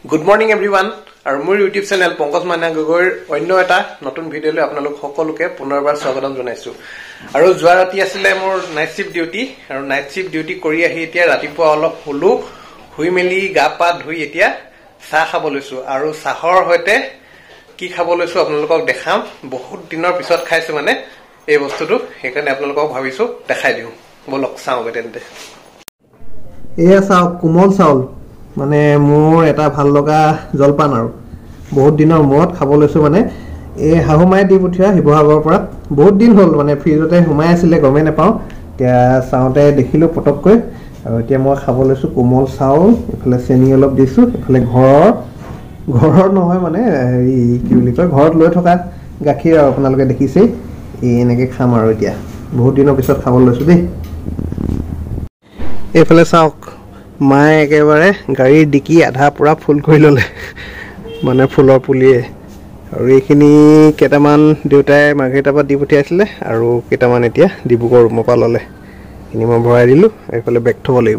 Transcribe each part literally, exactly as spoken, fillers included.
Good morning everyone. Our মোৰ YouTube channel Pankaj মাইনা গগৈৰ অন্য এটা নতুন ভিডিঅ'লৈ আপোনালোক সকলোকে পুনৰবাৰ স্বাগতম জনাইছো। আৰু যোৱা ৰাতি আছিল মোৰ নাইট শিফট ডিউটি আৰু নাইট শিফট ডিউটি কৰি আহি এতিয়া ৰাতিপুৱা অলপ হুলু হুই মেলি গা পা ধুই এতিয়া চাহ খাব লৈছো আৰু চাহৰ হৈতে কি খাব লৈছো আপোনালোকক দেখাম। বহুত দিনৰ পিছত খাইছো মানে এই বস্তুটো, সেইকাৰণে আপোনালোকক ভাবিছো দেখাই দিও। বলক চাওগে তেন্তে। এয়া চাও কোমল চাউল মানে মোৰ এটা ভাল লগা জলপান আৰু বহুত দিনৰ মূৰত খাব লৈছো মানে এই হাহুমাই দি পঠিয়া শিৱসাগৰৰ পৰা বহুত দিন হ'ল মানে ফ্ৰিজতে হুমাই আছিলে গমে নাপাও এতিয়া চাওতে দেখিলো পটককৈ আৰু এতিয়া মই খাব লৈছো কোমল চাউল এফালে চেনি অলপ দিছো এফালে ঘৰৰ ঘৰৰ নহয় মানে এই কি বুলি কয় ঘৰত লৈ থকা গাখীৰ আৰু আপোনালোকে দেখিছে এই এনেকে খাম আৰু এতিয়া বহুত দিনৰ পিছত খাব লৈছো দেই। এইফালে চাওক মায়ে একেবাৰে গাড়ীৰ ডিকি আধা পুৰা ফুল কৰি ললে মানে ফুলৰ পুলিয়ে আৰু এইখিনি কেইটামান দেউতাই মাৰ্কেটৰ পৰা দি পঠিয়াইছিলে আৰু কেইটামান এতিয়া ডিব্ৰুগড় ৰুমৰ পৰা ললে এইখিনি মই ভৰাই দিলো। এইফালে বেগ থব লাগিব।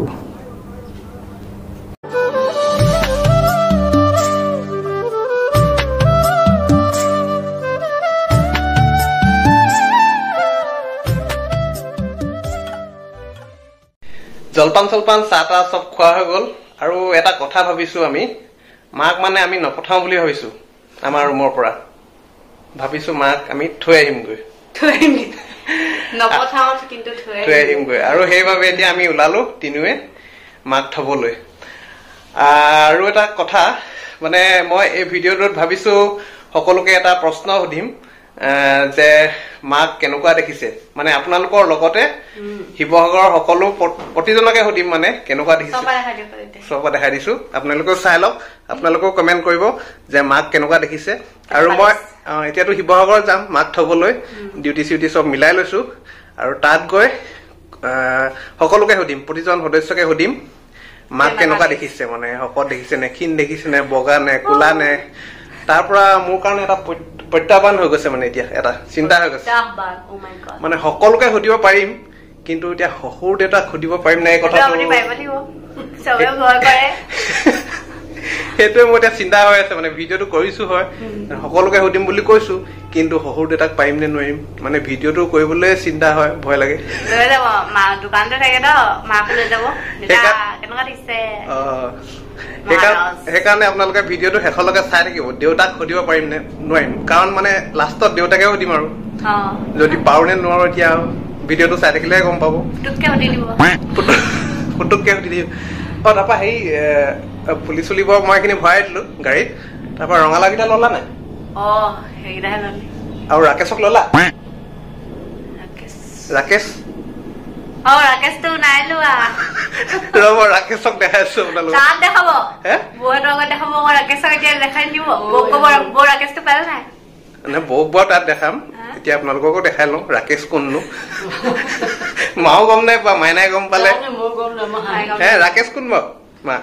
জলপান চলপান চাহ তাহ চব খোৱা হৈ গল আৰু এটা কথা ভাবিছো আমি মাক মানে আমি নপঠাও বুলি ভাবিছো আমাৰ ৰুমৰ পৰা ভাবিছো মাক আমি থৈ আহিমগৈ থৈ আহিম নপঠাও কিন্তু থৈ থৈ আহিমগৈ আৰু সেইভাবে এতিয়া আমি ওলালো তিনুৱে মাক থবলৈ। আৰু এটা কথা মানে মই এই ভিডিঅ'টোত ভাবিছো সকলোকে এটা প্ৰশ্ন সুধিম যে মাক কেনেকুৱা দেখিছে মানে আপোনালোকৰ লগতে শিৱসাগৰৰ সকলো প্ৰতিজনকে সুধিম মানে কেনেকুৱা দেখিছে চবকে দেখাই দিছো আপোনালোকেও চাই লওক আপোনালোকেও কমেণ্ট কৰিব যে মাক কেনেকুৱা দেখিছে। আৰু মই এতিয়াতো শিৱসাগৰ যাম মাক থবলৈ ডিউটি চিউটি চব মিলাই লৈছো আৰু তাত গৈ সকলোকে সুধিম প্ৰতিজন সদস্যকে সুধিম মাক কেনেকুৱা দেখিছে মানে শকত দেখিছে নে ক্ষীণ দেখিছে নে বগা নে কোলা নে তাৰ পৰা মোৰ কাৰণে এটা প্ৰত্যাহ্বান হৈ গৈছে মানে এতিয়া এটা চিন্তা হৈ গৈছে মানে সকলোকে সুধিব পাৰিম কিন্তু এতিয়া শহুৰ দেউতাক সুধিব পাৰিম নাই কথাটো সেইটোৱে মোৰ এতিয়া চিন্তা হৈ আছে মানে ভিডিঅ'টো কৰিছো হয় সকলোকে সুধিম বুলি কৈছো কিন্তু শহুৰ দেউতাক পাৰিম নে নোৱাৰিম মানে ভিডিঅ'টো কৰিবলৈ চিন্তা হয় ভয় লাগে। সেইকাৰণে আপোনালোকে ভিডিঅ'টো শেষলৈকে চাই থাকিব দেউতাক সুধিব পাৰিম নে নোৱাৰিম কাৰণ মানে লাষ্টত দেউতাকে সুধিম আৰু যদি পাৰো নে নোৱাৰো এতিয়া ভিডিঅ'টো চাই থাকিলেহে গম পাব পুতুককে সুধি দিম। অ তাৰপৰা সেই পুলি চুলিব মই এইখিনি ভৰাই দিলো গাড়ীত তাৰপৰা ৰঙালাও কেইটা ললা নাই আৰু ৰাকেশক ললা ৰাকেশ ৰব ৰাকেশক দেখাইছো মানে বৌক বৰ তাত দেখাম এতিয়া আপোনালোককো দেখাই লওঁ ৰাকেশ কোননো মাও গম নাই পোৱা মাইনাই গম পালে ৰাকেশ কোন বাৰু মা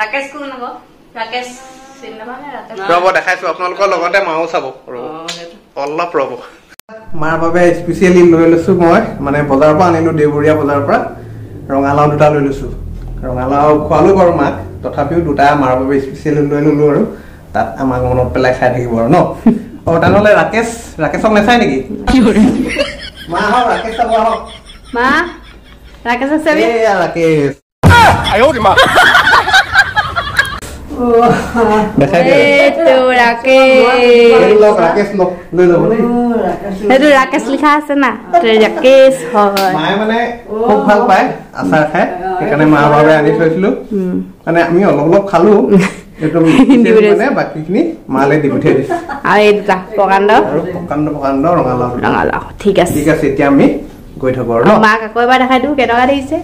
ৰব দেখাইছো আপোনালোকৰ লগতে মাও চাব অলপ ৰব। মাৰ বাবে স্পেচিয়েলি লৈ লৈছো মই মানে বজাৰৰ পৰা আনিলো দেওবৰীয়া বজাৰৰ পৰা ৰঙালাও দুটা লৈ লৈছো ৰঙালাও খোৱালো বাৰু মাক তথাপিও দুটা মাৰ বাবে স্পেচিয়েলি লৈ ললো আৰু তাত আমাক মনত পেলাই খাই থাকিব আৰু ন। অ তেনেহ'লে ৰাকেশ ৰাকেশক নাচাই নেকি মা আহক ৰাকেশ চাব আহক মা ৰাকেশ আছে এয়া ৰাকেশ দেখাই দিয়ক ৰাকেশ লৈ ল'ব দেই সেইটো ৰাকেশ লিখা আছে না ৰাকেশ হয় মায়ে মানে খুব ভাল পায় আচাৰ খাই সেইকাৰণে মাৰ বাবে আনি থৈছিলো মানে আমি অলপ অলপ খালো বাকীখিনি মালে দি পঠিয়াই দিছো আৰু এই দুটা প্ৰকাণ্ড আৰু প্ৰকাণ্ড প্ৰকাণ্ড ৰঙালাও ৰঙালাও ঠিক আছে ঠিক আছে এতিয়া আমি গৈ থাকো আৰু মাক আকৌ এবাৰ দেখাই দিওঁ কেনেকুৱা দেখিছে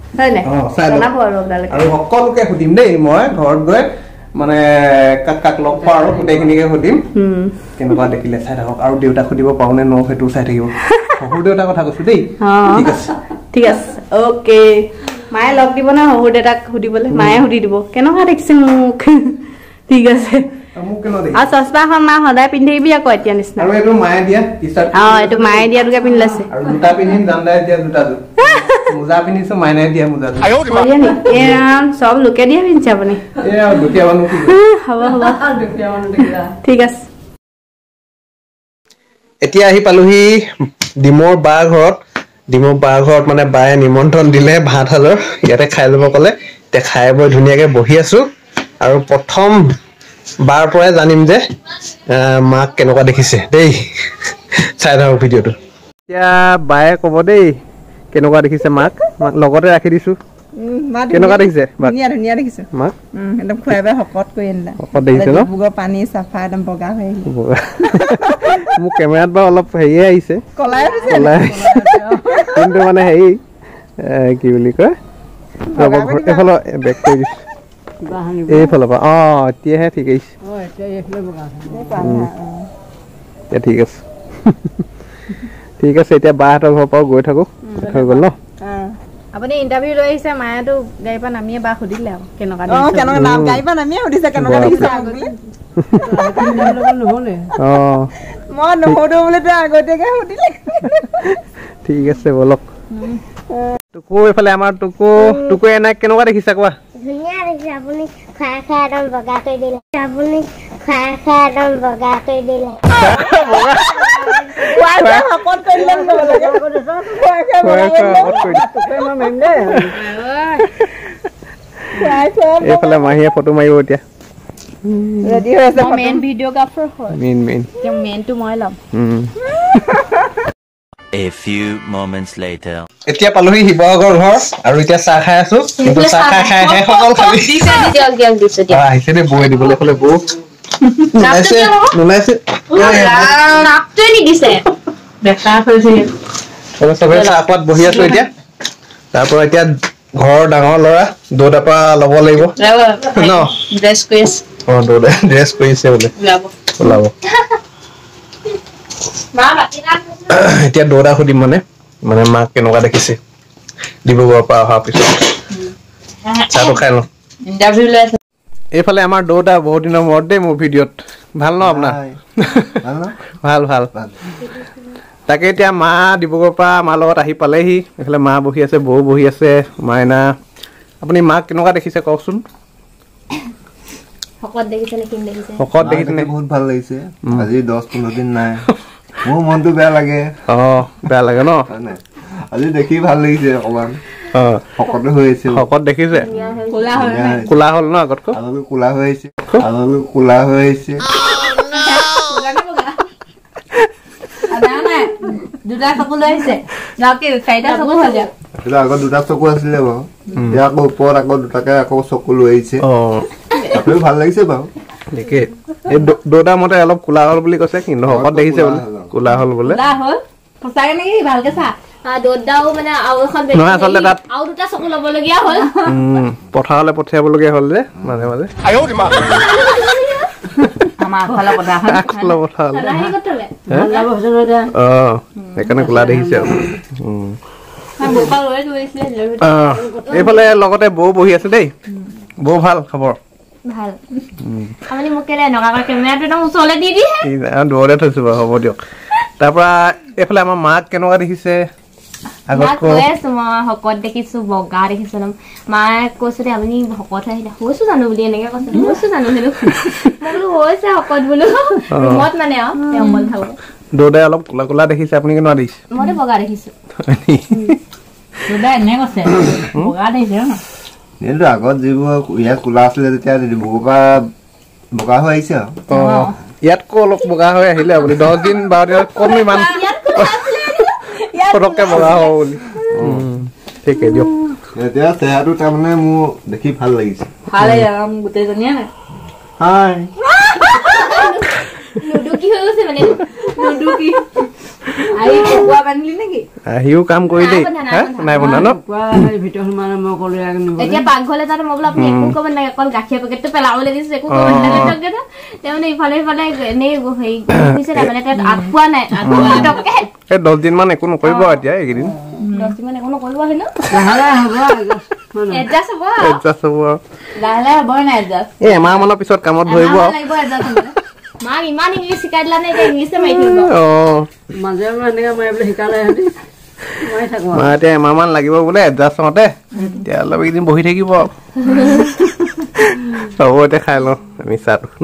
আৰু সকলোকে সুধিম দেই মই ঘৰত গৈ মানে কাক কাক লগ পাওঁ আৰু গোটেইখিনিকে সুধিম কেনেকুৱা দেখিলে চাই থাকক আৰু দেউতাক সুধিব পাৰো নে নোৱাৰো সেইটো চাই থাকিব শহুৰ দেউতাৰ কথা কৈছো দেই ঠিক আছে ঠিক আছে অকে মায়ে লগ দিব না শহুৰ দেউতাক সুধিবলৈ মায়ে সুধি দিব কেনেকুৱা দেখিছে মোক ঠিক আছে আৰু চশমাখন মা সদায় পিন্ধি থাকিবি আকৌ এতিয়া নিচিনা আৰু এইটো মায়ে দিয়া টি চাৰ্ট অ এইটো মায়ে দিয়াটোকে পিন্ধি লৈছে আৰু জোতা পিন্ধিম জানদাই দিয়া জোতাযোৰ মোজা পিন্ধিছো মাইনাই দিয়া মোজা চব লোকে দিয়ে পিন্ধিছে আপুনি হ'ব হ'ব ঠিক আছে এতিয়া আহি পালোহি ডিমৰ বা ঘৰত ডিমৰ বা ঘৰত মানে বায়ে নিমন্ত্ৰণ দিলে ভাত সাজৰ ইয়াতে খাই ল'ব ক'লে এতিয়া খাই বৈ ধুনীয়াকে বহি আছো আৰু প্ৰথম বাৰ পৰাই জানিম যে মাক কেনেকুৱা দেখিছে দেই চাই থাকক ভিডিঅ'টো এতিয়া বায়ে ক'ব দেই কেনেকুৱা দেখিছে মাক মাক লগতে ৰাখি দিছো কেনেকুৱা দেখিছে ধুনীয়া ধুনীয়া দেখিছো মাক একদম খুৱাই বাই শকত কৰি আনিলা শকত দেখিছে ন বুগৰ পানী চাফা একদম বগা হৈ আহিলে মোক কেমেৰাত বাৰু অলপ হেৰিয়ে আহিছে কলাই আহিছে কিন্তু মানে হেৰি কি বুলি কয় এইফালে বেক কৰি দিছো এইফালৰ পৰা অ এতিয়াহে ঠিক আহিছে এতিয়া ঠিক আছে ঠিক আছে এতিয়া বাহঁতৰ ঘৰৰ পৰা গৈ থাকো হৈ গ'ল ন আপুনি ইণ্টাৰভিউ লৈ আহিছে মায়েতো গাড়ীৰ পৰা নামিয়ে বা সুধিলে আৰু কেনেকুৱা অ কেনেকুৱা নাম গাড়ীৰ পৰা নামিয়ে সুধিছে কেনেকুৱা দেখিছে আগলে অ মই নহদো বুলি তো আগতীয়াকে সুধিলে ঠিক আছে বলক টুকু এইফালে আমাৰ টুকু টুকু এনে কেনেকুৱা দেখিছা কোৱা ধুনীয়া দেখিছে আপুনি খাই খাই একদম বগা কৰি দিলে আপুনি খাই খাই একদম বগা কৰি দিলে এইফালে মাহীয়ে ফটো মাৰিব এতিয়া ৰেডি হৈ আছে মেইন ভিডিঅ'গ্ৰাফাৰ হয় মেইন মেইন তেওঁ মেইনটো মই ল'ম A few moments later. এতিয়া পালোহি শিৱসাগৰ ঘৰ আৰু এতিয়া চাহ খাই আছো কিন্তু চাহ খাই খাই শেষ হ'ল খালি আহিছে দেই বৌয়ে দিবলৈ ক'লে বৌ নোলাইছে নোলাইছে চবে চাহ খোৱাত বহি আছো এতিয়া তাৰ পৰা এতিয়া ঘৰৰ ডাঙৰ ল'ৰা দৌদাৰ পৰা ল'ব লাগিব ন অ দৌদা ড্ৰেছ কৰিছে বোলে ওলাব এতিয়া দৌৰা সুধিম মানে মানে মাক কেনেকুৱা দেখিছে ডিব্ৰুগড়ৰ পৰা অহাৰ পিছত চাহটো খাই লওঁ এইফালে আমাৰ দৌতা বহুত দিনৰ মূৰত দেই মোৰ ভিডিঅ'ত ভাল ন আপোনাৰ ভাল ভাল তাকে এতিয়া মা ডিব্ৰুগড়ৰ পৰা মাৰ লগত আহি পালেহি এইফালে মা বহি আছে বৌ বহি আছে মাইনা আপুনি মাক কেনেকুৱা দেখিছে কওকচোন শকত দেখিছে নে কিন দেখিছে শকত দেখিছে নে বহুত ভাল লাগিছে আজি দহ পোন্ধৰ দিন নাই মোৰ মনটো বেয়া লাগে অ বেয়া লাগে ন আজি দেখি ভাল লাগিছে অকমান অ শকত হৈ আহিছে শকত দেখিছে কোলা হ'ল কোলা হ'ল ন আগতকৈ আগলৈ কোলা হৈ আহিছে আগলৈ কোলা হৈ আহিছে দুটা চকু লৈ আহিছে চাৰিটা চকু হৈ যায় আগত দুটা চকু আছিলে বাৰু এতিয়া আকৌ ওপৰত আকৌ দুটাকে আকৌ চকু লৈ আহিছে অ তথাপিও ভাল লাগিছে বাৰু ঠিকেই এই দৌতা মতে অলপ কোলা হ'ল বুলি কৈছে কিন্তু শকত দেখিছে বোলে কোলা হ'ল বোলে সঁচাকে নেকি ভালকে চা নহয় আচলতে তাত আৰু দুটা চকু ল'বলগীয়া হ'ল পথাৰলৈ পঠিয়াবলগীয়া হ'ল যে মাজে মাজে সেইকাৰণে কোলা দেখিছে আৰু এইফালে লগতে বৌ বহি আছে দেই বৌ ভাল খবৰ ভাল আপুনি মোক কেলে এনেকুৱা কেমেৰাটো একদম ওচৰলৈ দি দিয়ে দূৰতে থৈছো বাৰু হ'ব দিয়ক তাৰ পৰা এইফালে আমাৰ মাক কেনেকুৱা দেখিছে শকত দেখিছো বগা দেখিছো মায়ে কৈছো দে আপুনি শকত হৈ আহিলে হৈছো জানো বুলি এনেকে কৈছে হৈছো জানো হেনো মই বোলো হৈছে শকত বোলো ৰুমত মানে অমল থাকো দৌদাই অলপ কোলা কোলা দেখিছে আপুনি কেনেকুৱা দেখিছে মইতো বগা দেখিছো দৌদাই এনে কৈছে বগা দেখিছে ন কিন্তু আগত যিবোৰ ইয়াত কোলা আছিলে তেতিয়া ডিব্ৰুগড়ৰ পৰা বগা হৈ আহিছে আৰু ইয়াতকৈ অলপ বগা হৈ আহিলে আপুনি দহ দিন বাৰ দিনত কম ইমান পটককে বগা হ'ব বুলি ঠিকে দিয়ক এতিয়া চেহেৰাটো তাৰমানে মোৰ দেখি ভাল লাগিছে গোটেইজনীয়ে হাই আহিও কাম কৰি দেই নাই বনা ন এতিয়া পাকঘৰলে যাতে মই বোলো আপুনি একো ক'ব নালাগে অকল গাখীৰ পেকেটটো পেলাবলৈ দিছো একো ক'ব নালাগে তাৰমানে ইফালে ইফালে এনেই হেৰি হৈছে তাৰমানে তাত আঠুৱা নাই এই দহ দিন মান একো নকৰিব এতিয়া এইকেইদিন দহ দিন মান একো নকৰিব হেনো এডজাষ্ট হ'ব এডজাষ্ট হ'ব লাহে লাহে হ'বই নাই এডজাষ্ট এই এমাহ মানৰ পিছত কামত ধৰিব মাক ইমান ইংলিছ শিকাই দিলা নে এতিয়া ইংলিছে মাৰি থাকিব মাজে মাজে এনেকে মাৰিবলৈ শিকালে মা এতিয়া এমাহমান লাগিব বোলে এডজাষ্ট হওঁতে এতিয়া অলপ এইকেইদিন বহি থাকিব হ'ব এতিয়া খাই লওঁ আমি চাহটো ন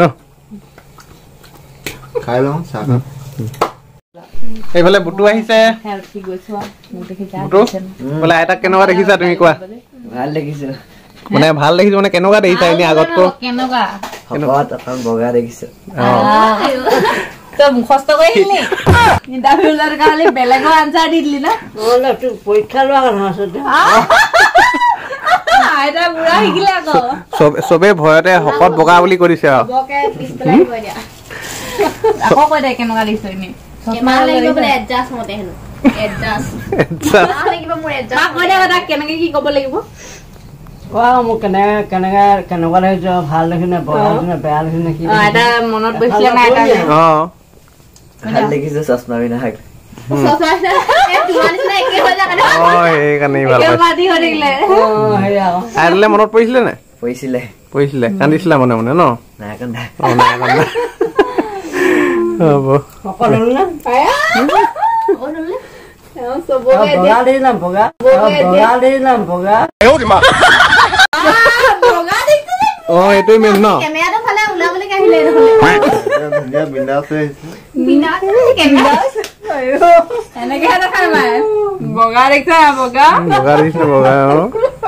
খাই লওঁ চাহ এইফালে বুটু আহিছে বুটু বোলে আইতাক কেনেকুৱা দেখিছা তুমি কোৱা ভাল দেখিছো মানে ভাল দেখিছো মানে কেনেকুৱা দেখিছা এনেই আগতকৈ কেনেকুৱা শকত অকণ বগা দেখিছো তই মুখস্থ কৰি আহিলি ইণ্টাৰভিউৰ কাৰণে বেলেগৰ আনচাৰ দি দিলি না পৰীক্ষা লোৱা কথা আছে আইতা বুঢ়া শিকিলে আকৌ চবে ভয়তে শকত বগা বুলি কৰিছে আৰু বকে পিছফালে কৈ দিয়া আকৌ কৈ দে কেনেকুৱা দেখিছ এনেই এমাহ লাগিব বোলে এডজাষ্ট মতে হেনো এডজাষ্ট এমাহ লাগিব মোৰ এডজাষ্ট কৈ দে তাক কেনেকে কি ক'ব লাগিব কোৱা মোক কেনেকে কেনেকে কেনেকুৱা দেখিছ ভাল দেখিনে বেয়া দেখিনে বেয়া দেখিনে কি আইতা মনত বহিছিলে নাই আইতা অ ভাল দেখিছো চশমা পিন্ধা চশমা এ তোমাৰ নিচিনা একে হৈ যায় অ এইকাৰণে ভাল একে পাইছে বাদি হৈ থাকিলে অ হেৰি আকৌ আইলে মনত পৰিছিলে নে পৰিছিলে পৰিছিলে কান্দিছিলা মনে মনে ন নাই কান্দা অ নাই কান্দা হ'ব সকলো না ওললে চবকে বগা দিলাম বগা বগা দিলাম বগা বগা দেখিছিলে অ এইটোৱে মেইন ন কেমেৰাটো ফালে উলাবলৈ আহিলে নহলে ধুনীয়া বিন্দাছ হৈ আহিছে বিনা কেমেৰা এনেকে দেখাই মাই বগা দেখিছা বগা বগা দিছে বগা অ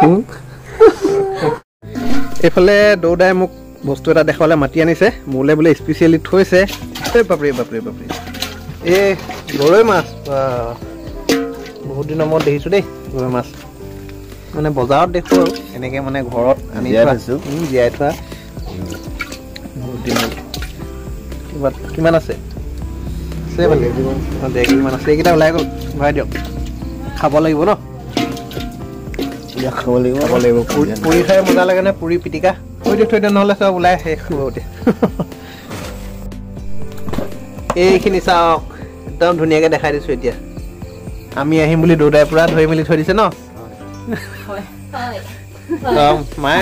এইফালে দৌদাই মোক বস্তু এটা দেখাবলৈ মাতি আনিছে মোলে বোলে স্পেচিয়েলি থৈছে এই বাপৰে বাপৰে বাপৰে এই গৰৈ মাছ বহুত দিনৰ মূৰত দেখিছোঁ দেই গৰৈ মাছ মানে বজাৰত দেখোঁ আৰু এনেকৈ মানে ঘৰত আনি থৈছোঁ জীয়াই থোৱা বহুত দিনত কিবা কিমান আছে আছে মানে ডেৰ কেজিমান আছে এইকেইটা ওলাই গ'ল ভৰাই দিয়ক খাব লাগিব ন খাব লাগিব খাব লাগিব পুৰি খাই মজা লাগে নে পুৰি পিটিকা থৈ দিয়ক থৈ দিয়ক নহ'লে চব ওলাই শেষ হ'ব এতিয়া এইখিনি চাওক একদম ধুনীয়াকৈ দেখাই দিছোঁ এতিয়া আমি আহিম বুলি দেউতাই পূৰা ধৰি মেলি থৈ দিছে ন মায়ে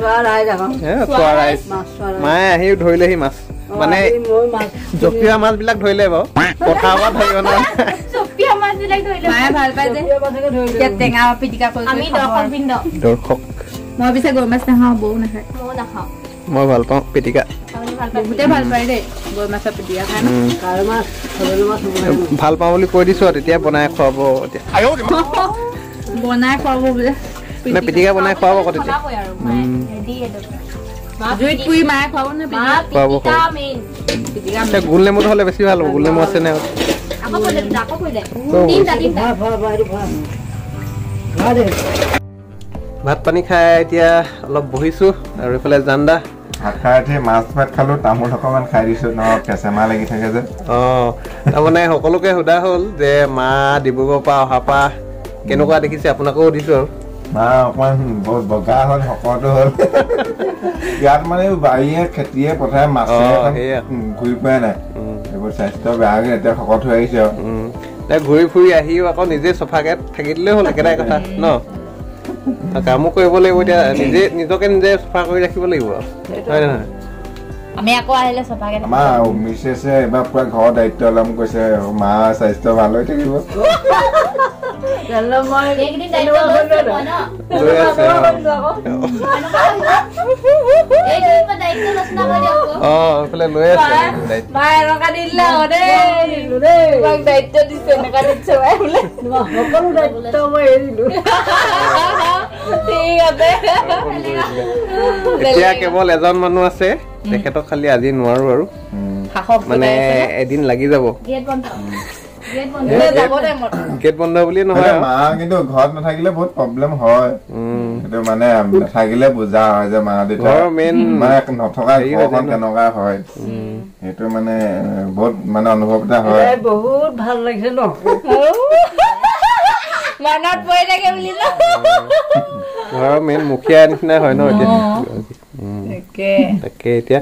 মায়ে আহি ধৰিলেহি মাছ মানে জপিওৱা মাছবিলাক ধৰিলে বাৰু পথাৰৰ পৰা ধৰিব নোৱাৰে চপিয়া মাছ বিলাক ধৰিলে মায়ে ভাল পাই যে টেঙা পিটিকা কৰি আমি দৰ্শক বৃন্দ দৰ্শক মই পিছে গৰৈ মাছ নাখাওঁ বৌ নাখায় ময়ো নাখাওঁ মই ভাল পাওঁ পিটিকা আপুনি ভাল পায় বহুতে ভাল পায় দেই গৰৈ মাছৰ পিটিকা খাই কাৱৈ মাছ সৰু মাছ ভাল পাওঁ বুলি কৈ দিছোঁ আৰু তেতিয়া বনাই খুৱাব এতিয়া বনাই খুৱাব বোলে নে পিটিকা বনাই খুৱাব আকৌ তেতিয়া বনাবই আৰু মায়ে ৰেডি এটো জুইত পুৰি মায়ে খুৱাব নে মা খুৱাব পিটিকা মেইন পিটিকা এতিয়া গোল নেমুটো হ'লে বেছি ভাল হ'ব গোল নেমু আছে নে আকৌ কৈ দে আকৌ কৈ দে তিনটা তিনটা ভাত পানী খাই এতিয়া অলপ বহিছোঁ আৰু এইফালে জান্দা ভাত খাই উঠি মাছ ভাত খালোঁ তামোল অকণমান খাই দিছোঁ ন কেঁচেমা লাগি থাকে যে অঁ তাৰমানে সকলোকে সোধা হ'ল যে মা ডিব্ৰুগড়ৰ পৰা অহাৰ পৰা কেনেকুৱা দেখিছে আপোনাকো সুধিছোঁ আৰু মা অকণমান বহুত বগা হ'ল শকতো হ'ল ইয়াত মানে বাৰীয়ে খেতিয়ে পথাৰে মাছে ঘূৰি ফুৰাই নাই এইবোৰ স্বাস্থ্য বেয়া হৈ এতিয়া শকত হৈ আহিছে আৰু ঘূৰি ফুৰি আহিও আকৌ নিজে চফাকৈ থাকি দিলেই হ'ল একেটাই কথা ন কামো কৰিব লাগিব এতিয়া নিজে নিজকে নিজে চফা কৰি ৰাখিব লাগিব আৰু হয় নহয় আমি আকৌ আহিলে চফাকে আমাৰ মিছেছে এইবাৰ পুৰা ঘৰৰ দায়িত্ব ল'ম কৈছে মা স্বাস্থ্য ভাল হৈ থাকিব এইকেইদিন দায়িত্ব লৈছে মই ন লৈ আছে এইকেইদিন মই দায়িত্ব লৈছিনা কৰি দিয়ক অঁ এইফালে লৈ আছে মায়ে এনেকুৱা দি দিলে আকৌ দেই তোমাক দায়িত্ব দিছে এনেকুৱা দিছে মায়ে বোলে সকলো দায়িত্ব মই এৰি দিলোঁ ঠিক আছে এতিয়া কেৱল এজন মানুহ আছে তেখেতক খালি আজি নোৱাৰো আৰু মানে এদিন লাগি যাব গেট বন্ধ গেট বন্ধ গেট বন্ধ বুলি নহয় মা কিন্তু ঘৰত নাথাকিলে বহুত প্ৰব্লেম হয় সেইটো মানে নাথাকিলে বুজা হয় যে মা দেউতা মেইন মানে নথকা ঘৰখন কেনেকুৱা হয় সেইটো মানে বহুত মানে অনুভৱ এটা হয় বহুত ভাল লাগিছে ন মনত পৰি থাকে বুলি ন ঘৰৰ মেইন মুখীয়া নিচিনা হয় ন এতিয়া তাকে এতিয়া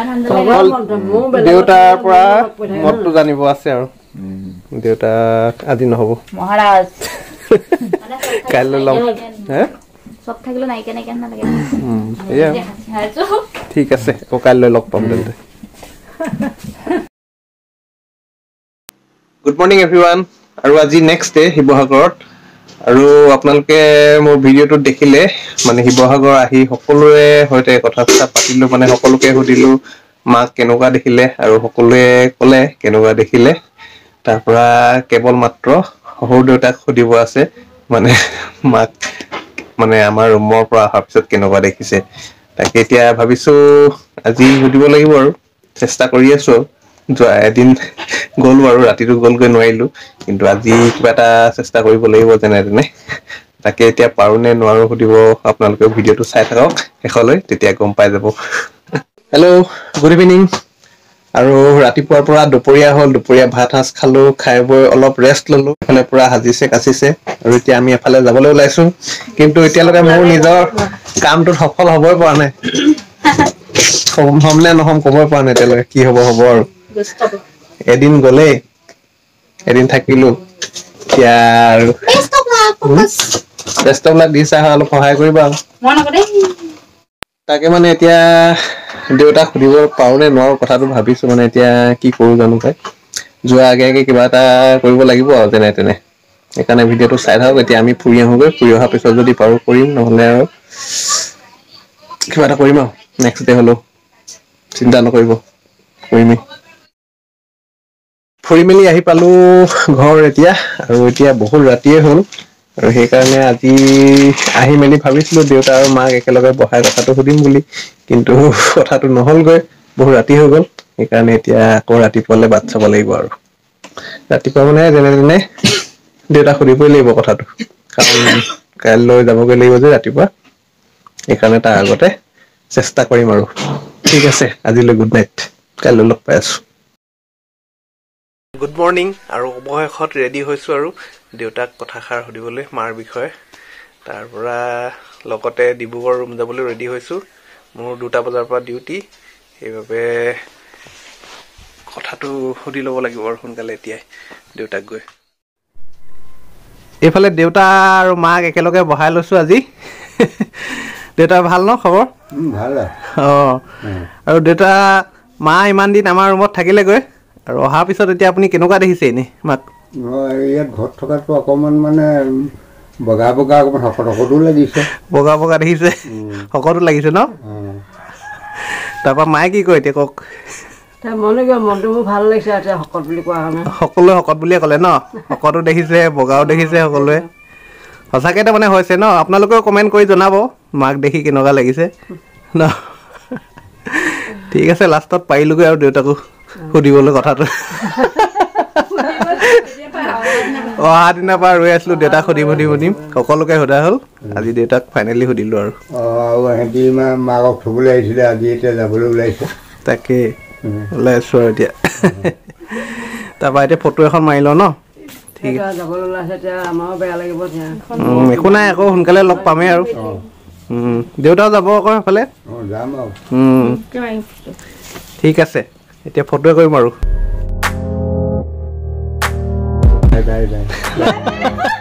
দেউতাৰ পৰা মতটো জানিব আছে আৰু দেউতাক আজি নহ'ব মহাৰাজ কাইলৈ ল'ম হে সব থাকিলে নাইকিয়া নাইকিয়া নালাগে এয়া ঠিক আছে আকৌ কাইলৈ লগ পাম তেন্তে গুড মৰ্ণিং এভৰিৱান আৰু আজি নেক্সট ডে শিৱসাগৰত আৰু আপোনালোকে মোৰ ভিডিঅ'টো দেখিলে মানে শিৱসাগৰ আহি সকলোৰে সৈতে কথা চথা পাতিলো মানে সকলোকে সুধিলো মাক কেনেকুৱা দেখিলে আৰু সকলোৱে ক'লে কেনেকুৱা দেখিলে তাৰ পৰা কেৱল মাত্ৰ সৰু দেউতাক সুধিব আছে মানে মাক মানে আমাৰ ৰুমৰ পৰা অহাৰ পিছত কেনেকুৱা দেখিছে তাকে এতিয়া ভাবিছো আজি সুধিব লাগিব আৰু চেষ্টা কৰি আছো যোৱা এদিন গ'লো আৰু ৰাতিটো গ'লগৈ নোৱাৰিলো কিন্তু আজি কিবা এটা চেষ্টা কৰিব লাগিব যেনে তেনে তাকে এতিয়া পাৰো নে নোৱাৰো সুধিব আপোনালোকে ভিডিঅ'টো চাই থাকক শেষলৈ তেতিয়া গম পাই যাব হেল্ল' গুড ইভিনিং আৰু ৰাতিপুৱাৰ পৰা দুপৰীয়া হ'ল দুপৰীয়া ভাত সাজ খালো খাই বৈ অলপ ৰেষ্ট ললো এফালে পুৰা হাজিছে কাচিছে আৰু এতিয়া আমি এফালে যাবলৈ ওলাইছো কিন্তু এতিয়ালৈকে মোৰ নিজৰ কামটোত সফল হ'বই পৰা নাই হ'ম নে নহ'ম ক'বই পৰা নাই এতিয়ালৈকে কি হ'ব হ'ব আৰু এদিন গ'লেই এদিন থাকিলো এতিয়া আৰু বেষ্টবিলাক দিছা অলপ সহায় কৰিবা আৰু তাকে মানে এতিয়া দেউতাক সুধিব পাৰো নে নোৱাৰো কথাটো ভাবিছো মানে এতিয়া কি কৰো জানো পাই যোৱা আগে আগে কিবা এটা কৰিব লাগিব আৰু যেনে তেনে সেইকাৰণে ভিডিঅ'টো চাই থাকক এতিয়া আমি ফুৰি আহোগৈ ফুৰি অহাৰ পিছত যদি পাৰো কৰিম নহ'লে আৰু কিবা এটা কৰিম আৰু নেক্সট ডে হ'লেও চিন্তা নকৰিব কৰিমেই ফুৰি মেলি আহি পালো ঘৰ এতিয়া আৰু এতিয়া বহুত ৰাতিয়ে হ'ল আৰু সেইকাৰণে আজি আহি মেলি ভাবিছিলো দেউতা আৰু মাক একেলগে বহাই কথাটো সুধিম বুলি কিন্তু কথাটো নহ'লগৈ বহুত ৰাতি হৈ গ'ল সেইকাৰণে এতিয়া আকৌ ৰাতিপুৱালে বাট চাব লাগিব আৰু ৰাতিপুৱা মানে যেনে তেনে দেউতাক সুধিবই লাগিব কথাটো কাৰণ কাইলৈ যাবগৈ লাগিব যে ৰাতিপুৱা সেইকাৰণে তাৰ আগতে চেষ্টা কৰিম আৰু ঠিক আছে আজিলৈ গুড নাইট কাইলৈ লগ পাই আছো গুড মৰ্ণিং আৰু অৱশেষত ৰেডি হৈছো আৰু দেউতাক কথাষাৰ সুধিবলৈ মাৰ বিষয়ে তাৰ পৰা লগতে ডিব্ৰুগড় ৰুম যাবলৈ ৰেডি হৈছো মোৰ দুটা বজাৰ পৰা ডিউটি সেইবাবে কথাটো সুধি ল'ব লাগিব আৰু সোনকালে এতিয়াই দেউতাক গৈ এইফালে দেউতা আৰু মাক একেলগে বহাই লৈছো আজি দেউতা ভাল ন খবৰ ভাল অঁ আৰু দেউতা মা ইমান দিন আমাৰ ৰুমত থাকিলেগৈ আৰু অহাৰ পিছত এতিয়া আপুনি কেনেকুৱা দেখিছে এনেই মাক ইয়াত ঘৰত থকাটো অকণমান মানে বগা বগা অকণমান শকত শকতো লাগিছে বগা বগা দেখিছে শকতো লাগিছে ন তাৰপৰা মায়ে কি কয় এতিয়া কওক মনে কিয় মনটো মোৰ ভাল লাগিছে এতিয়া শকত বুলি কোৱা কাৰণে সকলোৱে শকত বুলিয়ে ক'লে ন শকতো দেখিছে বগাও দেখিছে সকলোৱে সঁচাকৈ তাৰমানে হৈছে ন আপোনালোকেও কমেণ্ট কৰি জনাব মাক দেখি কেনেকুৱা লাগিছে ন ঠিক আছে লাষ্টত পাৰিলোগৈ আৰু দেউতাকো সুধিবলৈ কথাটো অহা দিনাৰ পৰা ৰৈ আছিলো দেউতাক সুধিম সুধিম সুধিম সকলোকে সোধা হ'ল আজি দেউতাক ফাইনেলি সুধিলো আৰু সিহঁতি মাকক থবলৈ আহিছিলে আজি এতিয়া যাবলৈ ওলাইছে তাকে ওলাই আছো আৰু এতিয়া তাৰপৰা এতিয়া ফটো এখন মাৰি লওঁ ন ঠিক যাবলৈ ওলাইছে এতিয়া আমাৰো বেয়া লাগিব একো নাই আকৌ সোনকালে লগ পামেই আৰু দেউতাও যাব আকৌ সেইফালে যাম আৰু ঠিক আছে এতিয়া ফটোৱে কৰিম আৰু বাই বাই